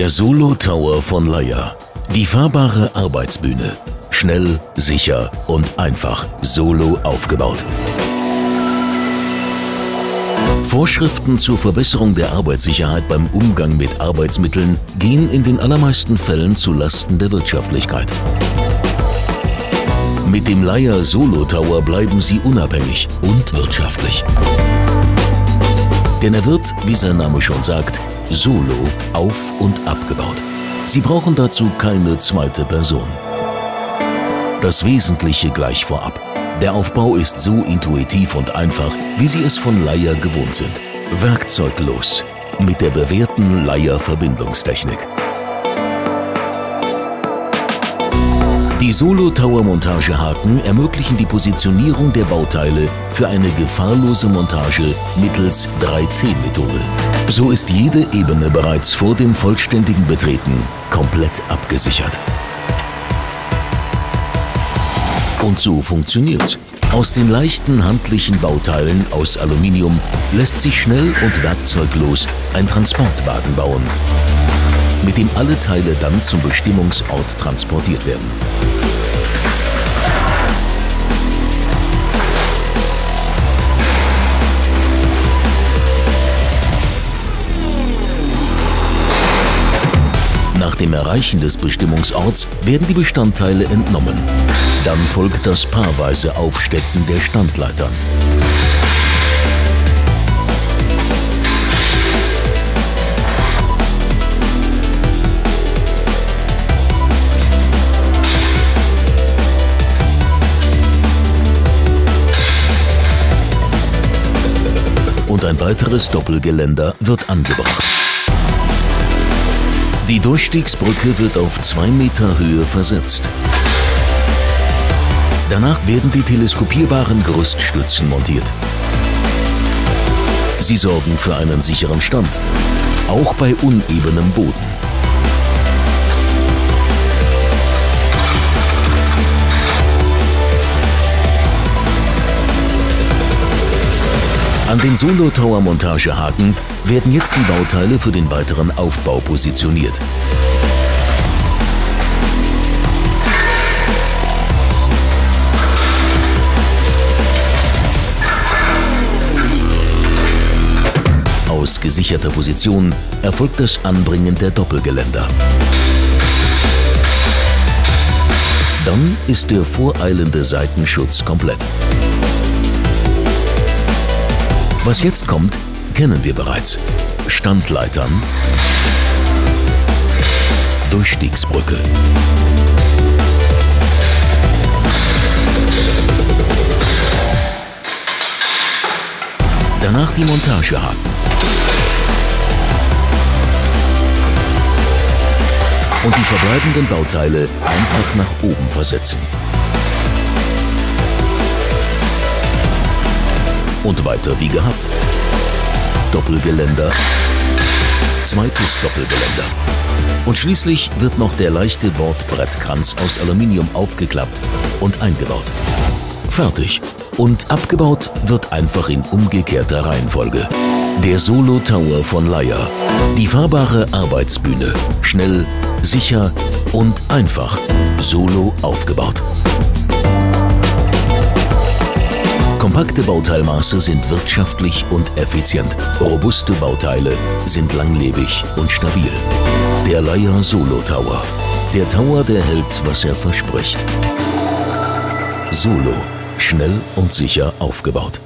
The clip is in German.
Der Solo Tower von Leier. Die fahrbare Arbeitsbühne. Schnell, sicher und einfach solo aufgebaut. Vorschriften zur Verbesserung der Arbeitssicherheit beim Umgang mit Arbeitsmitteln gehen in den allermeisten Fällen zu Lasten der Wirtschaftlichkeit. Mit dem Leier Solo Tower bleiben Sie unabhängig und wirtschaftlich. Denn er wird, wie sein Name schon sagt, solo auf- und abgebaut. Sie brauchen dazu keine zweite Person. Das Wesentliche gleich vorab. Der Aufbau ist so intuitiv und einfach, wie Sie es von Leier gewohnt sind. Werkzeuglos. Mit der bewährten Leier Verbindungstechnik. Die Solo Tower Montagehaken ermöglichen die Positionierung der Bauteile für eine gefahrlose Montage mittels 3T-Methode. So ist jede Ebene bereits vor dem vollständigen Betreten komplett abgesichert. Und so funktioniert's. Aus den leichten handlichen Bauteilen aus Aluminium lässt sich schnell und werkzeuglos ein Transportwagen bauen, mit dem alle Teile dann zum Bestimmungsort transportiert werden. Nach dem Erreichen des Bestimmungsorts werden die Bestandteile entnommen. Dann folgt das paarweise Aufstecken der Standleitern. Und ein weiteres Doppelgeländer wird angebracht. Die Durchstiegsbrücke wird auf 2 Meter Höhe versetzt. Danach werden die teleskopierbaren Gerüststützen montiert. Sie sorgen für einen sicheren Stand, auch bei unebenem Boden. An den Solo Tower Montagehaken werden jetzt die Bauteile für den weiteren Aufbau positioniert. Aus gesicherter Position erfolgt das Anbringen der Doppelgeländer. Dann ist der voreilende Seitenschutz komplett. Was jetzt kommt, kennen wir bereits. Standleitern, Durchstiegsbrücke. Danach die Montagehaken. Und die verbleibenden Bauteile einfach nach oben versetzen. Und weiter wie gehabt. Doppelgeländer, zweites Doppelgeländer. Und schließlich wird noch der leichte Bordbrettkranz aus Aluminium aufgeklappt und eingebaut. Fertig. Und abgebaut wird einfach in umgekehrter Reihenfolge. Der Solo Tower von Leier. Die fahrbare Arbeitsbühne. Schnell, sicher und einfach. Solo aufgebaut. Kompakte Bauteilmaße sind wirtschaftlich und effizient. Robuste Bauteile sind langlebig und stabil. Der Leier Solo Tower. Der Tower, der hält, was er verspricht. Solo. Schnell und sicher aufgebaut.